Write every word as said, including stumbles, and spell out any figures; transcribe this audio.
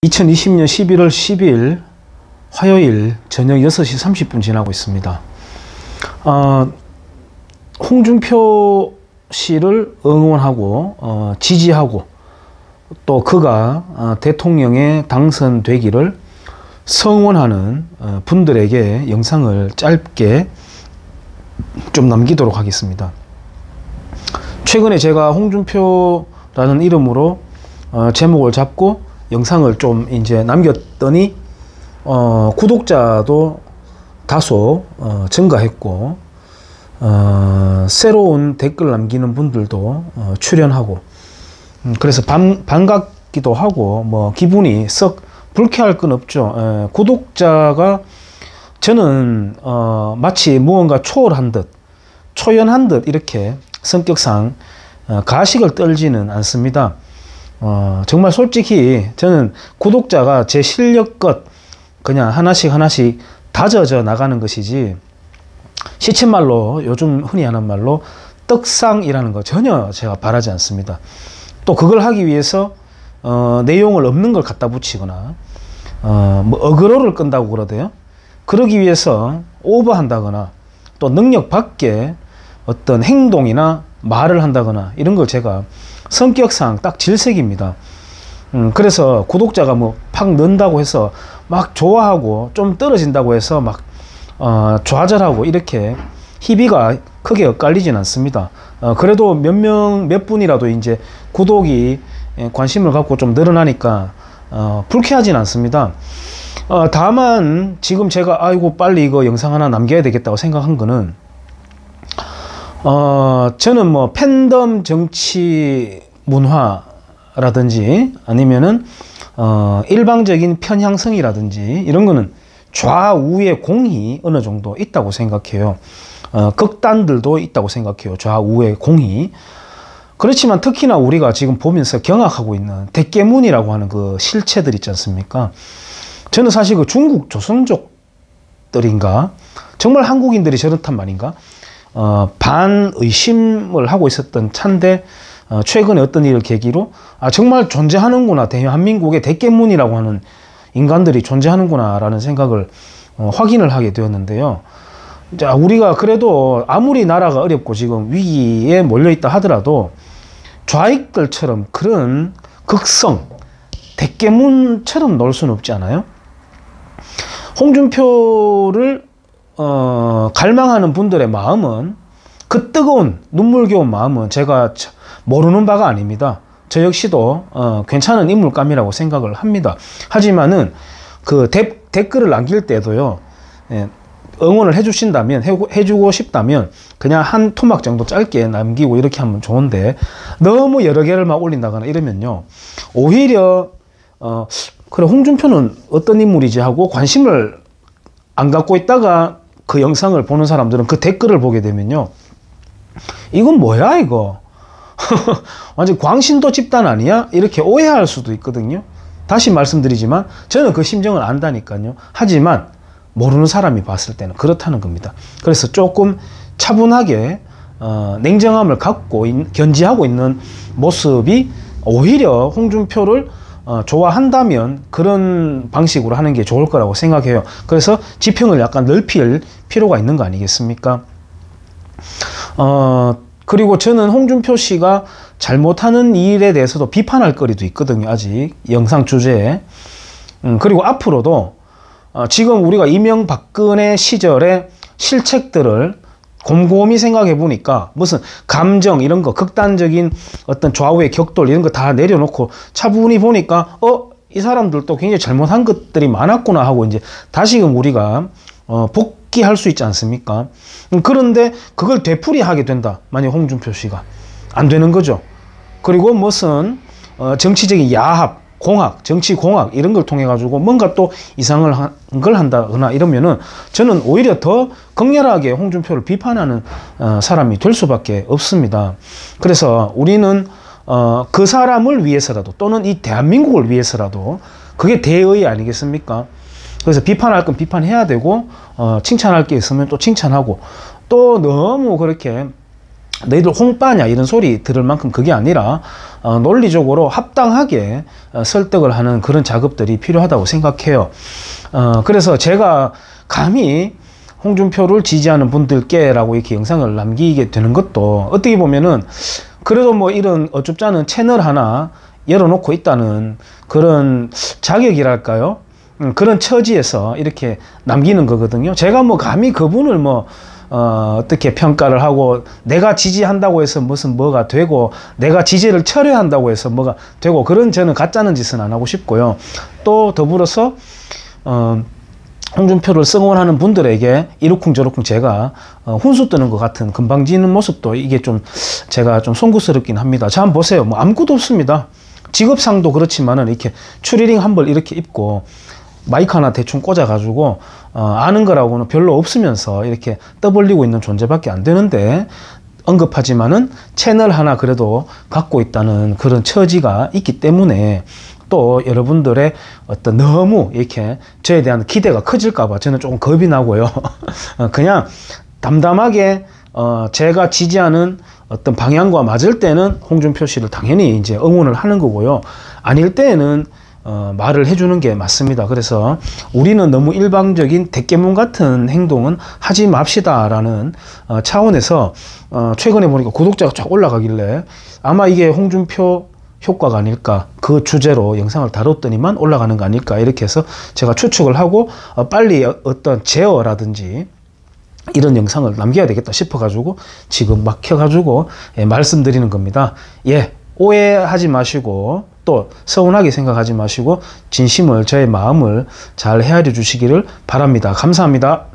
이천이십 년 십일월 십일 화요일 저녁 여섯 시 삼십 분 지나고 있습니다. 어, 홍준표 씨를 응원하고 어, 지지하고 또 그가 어, 대통령에 당선되기를 성원하는 어, 분들에게 영상을 짧게 좀 남기도록 하겠습니다. 최근에 제가 홍준표라는 이름으로 어, 제목을 잡고 영상을 좀 이제 남겼더니 어, 구독자도 다소 어, 증가했고 어, 새로운 댓글 남기는 분들도 어, 출연하고 음, 그래서 반, 반갑기도 하고 뭐 기분이 썩 불쾌할 건 없죠. 에, 구독자가 저는 어, 마치 무언가 초월한 듯 초연한 듯 이렇게 성격상 어, 가식을 떨지는 않습니다. 어, 정말 솔직히 저는 구독자가 제 실력껏 그냥 하나씩 하나씩 다져져 나가는 것이지 시쳇말로 요즘 흔히 하는 말로 떡상이라는 거 전혀 제가 바라지 않습니다. 또 그걸 하기 위해서 어, 내용을 없는 걸 갖다 붙이거나 어, 뭐 어그로를 끈다고 그러대요. 그러기 위해서 오버한다거나 또 능력 밖에 어떤 행동이나 말을 한다거나 이런 걸 제가 성격상 딱 질색입니다. 음, 그래서 구독자가 뭐 팍 는다고 해서 막 좋아하고 좀 떨어진다고 해서 막 어, 좌절하고 이렇게 희비가 크게 엇갈리진 않습니다. 어, 그래도 몇 명, 몇 분이라도 이제 구독이 관심을 갖고 좀 늘어나니까 어, 불쾌하진 않습니다. 어, 다만 지금 제가 아이고 빨리 이거 영상 하나 남겨야 되겠다고 생각한 거는 어, 저는 뭐 팬덤 정치 문화라든지 아니면은 어, 일방적인 편향성이라든지 이런 거는 좌우의 공이 어느 정도 있다고 생각해요. 어, 극단들도 있다고 생각해요. 좌우의 공이. 그렇지만 특히나 우리가 지금 보면서 경악하고 있는 대깨문이라고 하는 그 실체들 있지 않습니까? 저는 사실 그 중국 조선족들인가 정말 한국인들이 저렇단 말인가? 어, 반의심을 하고 있었던 차인데 어, 최근에 어떤 일을 계기로 아 정말 존재하는구나, 대한민국의 대깨문이라고 하는 인간들이 존재하는구나 라는 생각을 어, 확인을 하게 되었는데요. 자, 우리가 그래도 아무리 나라가 어렵고 지금 위기에 몰려있다 하더라도 좌익들처럼 그런 극성 대깨문처럼 놀 수는 없지 않아요? 홍준표를 어, 갈망하는 분들의 마음은 그 뜨거운 눈물겨운 마음은 제가 모르는 바가 아닙니다. 저 역시도 어, 괜찮은 인물감이라고 생각을 합니다. 하지만은 그 대, 댓글을 남길 때도요, 예, 응원을 해주신다면 해, 해주고 싶다면 그냥 한 토막 정도 짧게 남기고 이렇게 하면 좋은데 너무 여러 개를 막 올린다거나 이러면요 오히려 어, 그래 홍준표는 어떤 인물이지 하고 관심을 안 갖고 있다가 그 영상을 보는 사람들은 그 댓글을 보게 되면요 이건 뭐야 이거 완전 광신도 집단 아니야? 이렇게 오해할 수도 있거든요. 다시 말씀드리지만 저는 그 심정을 안다니까요. 하지만 모르는 사람이 봤을 때는 그렇다는 겁니다. 그래서 조금 차분하게 어, 냉정함을 갖고 있, 견지하고 있는 모습이 오히려 홍준표를 어, 좋아한다면 그런 방식으로 하는 게 좋을 거라고 생각해요. 그래서 지평을 약간 넓힐 필요가 있는 거 아니겠습니까? 어, 그리고 저는 홍준표 씨가 잘못하는 일에 대해서도 비판할 거리도 있거든요. 아직 영상 주제에. 음, 그리고 앞으로도 어, 지금 우리가 이명박근혜 시절의 실책들을 곰곰이 생각해 보니까 무슨 감정 이런 거 극단적인 어떤 좌우의 격돌 이런 거 다 내려놓고 차분히 보니까 어? 이 사람들도 굉장히 잘못한 것들이 많았구나 하고 이제 다시금 우리가 어, 복귀할 수 있지 않습니까? 음, 그런데 그걸 되풀이하게 된다. 만약 홍준표 씨가 안 되는 거죠. 그리고 무슨 어, 정치적인 야합, 공학, 정치 공학 이런 걸 통해 가지고 뭔가 또 이상을 한 걸 한다거나 이러면은 저는 오히려 더 극렬하게 홍준표를 비판하는 어, 사람이 될 수밖에 없습니다. 그래서 우리는 어, 그 사람을 위해서라도 또는 이 대한민국을 위해서라도 그게 대의 아니겠습니까? 그래서 비판할 건 비판해야 되고 어, 칭찬할 게 있으면 또 칭찬하고 또 너무 그렇게 너희들 홍빠냐 이런 소리 들을 만큼 그게 아니라 어, 논리적으로 합당하게 어, 설득을 하는 그런 작업들이 필요하다고 생각해요. 어, 그래서 제가 감히 홍준표를 지지하는 분들께 라고 이렇게 영상을 남기게 되는 것도 어떻게 보면은 그래도 뭐 이런 어줍지 않은 채널 하나 열어놓고 있다는 그런 자격이랄까요? 음, 그런 처지에서 이렇게 남기는 거거든요. 제가 뭐 감히 그분을 뭐 어, 어떻게 평가를 하고 내가 지지한다고 해서 무슨 뭐가 되고 내가 지지를 철회한다고 해서 뭐가 되고 그런 저는 가짜는 짓은 안 하고 싶고요. 또 더불어서 어, 홍준표를 성원하는 분들에게 이러쿵저러쿵 제가 어, 훈수 뜨는 것 같은 금방지는 모습도 이게 좀 제가 좀 송구스럽긴 합니다. 자, 한번 보세요. 뭐 아무것도 없습니다. 직업상도 그렇지만은 이렇게 추리닝 한 벌 이렇게 입고 마이크 하나 대충 꽂아가지고 어, 아는 거라고는 별로 없으면서 이렇게 떠벌리고 있는 존재밖에 안 되는데 언급하지만은 채널 하나 그래도 갖고 있다는 그런 처지가 있기 때문에 또 여러분들의 어떤 너무 이렇게 저에 대한 기대가 커질까봐 저는 조금 겁이 나고요. 그냥 담담하게 어, 제가 지지하는 어떤 방향과 맞을 때는 홍준표 씨를 당연히 이제 응원을 하는 거고요. 아닐 때에는 어, 말을 해주는 게 맞습니다. 그래서 우리는 너무 일방적인 대깨문 같은 행동은 하지 맙시다라는 어, 차원에서 어, 최근에 보니까 구독자가 쫙 올라가길래 아마 이게 홍준표 효과가 아닐까, 그 주제로 영상을 다뤘더니만 올라가는 거 아닐까 이렇게 해서 제가 추측을 하고 어, 빨리 어떤 제어라든지 이런 영상을 남겨야 되겠다 싶어 가지고 지금 막 켜가지고 예, 말씀드리는 겁니다. 예, 오해하지 마시고 또 서운하게 생각하지 마시고 진심을, 저의 마음을 잘 헤아려 주시기를 바랍니다. 감사합니다.